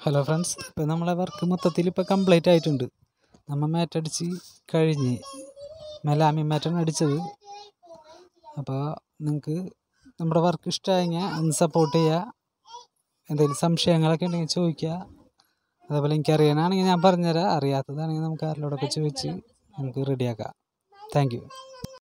Hello friends, ഇപ്പോൾ നമ്മളെ work മൊത്തത്തിൽ ഇപ്പോൾ കംപ്ലീറ്റ് ആയിട്ടുണ്ട്. നമ്മൾ മാറ്റടിച്ച് കഴിഞ്ഞ് മെലാമി മാറ്റാണ് അടിച്ചത്. അപ്പോൾ നിങ്ങൾക്ക് നമ്മുടെ വർക്ക് ഇഷ്ടമായെങ്കിൽ ഒന്ന് സപ്പോർട്ട് ചെയ്യുക. എന്തെങ്കിലും സംശയങ്ങളൊക്കെ ഉണ്ടെങ്കിൽ ചോദിക്കുക. അതേപോലെ എനിക്കറിയാനാണെങ്കിൽ ഞാൻ പറഞ്ഞുതരാം, അറിയാത്തതാണെങ്കിൽ നമുക്ക് ആരിലോടൊക്കെ ചോദിച്ച് നമുക്ക് റെഡിയാക്കാം. Thank U.